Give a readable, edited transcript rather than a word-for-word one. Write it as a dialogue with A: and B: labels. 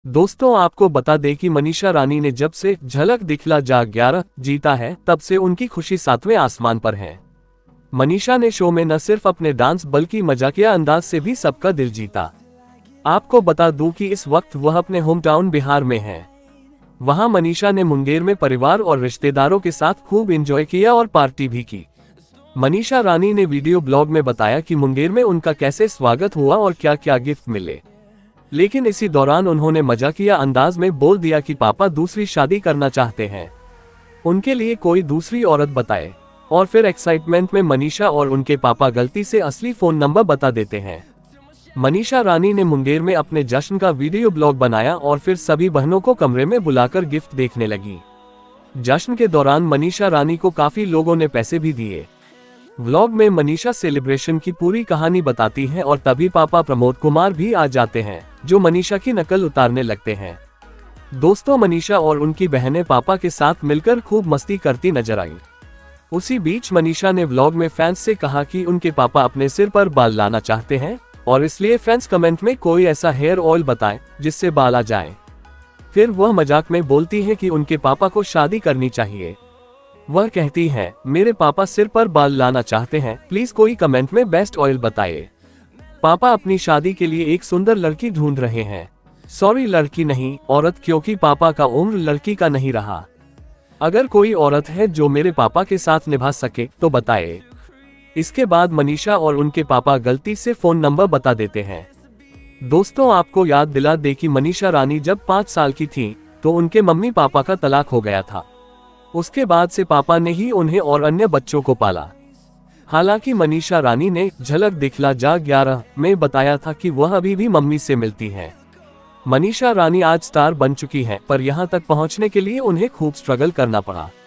A: दोस्तों आपको बता दें कि मनीषा रानी ने जब से झलक दिखला जा 11 जीता है तब से उनकी खुशी 7वें आसमान पर है। मनीषा ने शो में न सिर्फ अपने डांस बल्कि मजाकिया अंदाज से भी सबका दिल जीता। आपको बता दूं कि इस वक्त वह अपने होम टाउन बिहार में है। वहां मनीषा ने मुंगेर में परिवार और रिश्तेदारों के साथ खूब एंजॉय किया और पार्टी भी की। मनीषा रानी ने वीडियो ब्लॉग में बताया कि मुंगेर में उनका कैसे स्वागत हुआ और क्या क्या गिफ्ट मिले। लेकिन इसी दौरान उन्होंने मजाकिया अंदाज में बोल दिया कि पापा दूसरी शादी करना चाहते हैं, उनके लिए कोई दूसरी औरत बताए। और फिर एक्साइटमेंट में मनीषा और उनके पापा गलती से असली फोन नंबर बता देते हैं। मनीषा रानी ने मुंगेर में अपने जश्न का वीडियो ब्लॉग बनाया और फिर सभी बहनों को कमरे में बुलाकर गिफ्ट देखने लगी। जश्न के दौरान मनीषा रानी को काफी लोगों ने पैसे भी दिए। व्लॉग में मनीषा सेलिब्रेशन की पूरी कहानी बताती हैं और तभी पापा प्रमोद कुमार भी आ जाते हैं, जो मनीषा की नकल उतारने लगते हैं। दोस्तों मनीषा और उनकी बहनें पापा के साथ मिलकर खूब मस्ती करती नजर आई। उसी बीच मनीषा ने व्लॉग में फैंस से कहा कि उनके पापा अपने सिर पर बाल लाना चाहते हैं और इसलिए फैंस कमेंट में कोई ऐसा हेयर ऑयल बताएं जिससे बाल आ जाए। फिर वह मजाक में बोलती है कि उनके पापा को शादी करनी चाहिए। वह कहती है, मेरे पापा सिर पर बाल लाना चाहते हैं, प्लीज कोई कमेंट में बेस्ट ऑयल बताइए। पापा अपनी शादी के लिए एक सुंदर लड़की ढूंढ रहे हैं। सॉरी लड़की नहीं, औरत, क्योंकि पापा का उम्र लड़की का नहीं रहा। अगर कोई औरत है जो मेरे पापा के साथ निभा सके तो बताए। इसके बाद मनीषा और उनके पापा गलती से फोन नंबर बता देते हैं। दोस्तों आपको याद दिला दे कि मनीषा रानी जब 5 साल की थी तो उनके मम्मी पापा का तलाक हो गया था। उसके बाद से पापा ने ही उन्हें और अन्य बच्चों को पाला। हालांकि मनीषा रानी ने झलक दिखला जा 11 में बताया था कि वह अभी भी मम्मी से मिलती हैं। मनीषा रानी आज स्टार बन चुकी हैं, पर यहां तक पहुंचने के लिए उन्हें खूब स्ट्रगल करना पड़ा।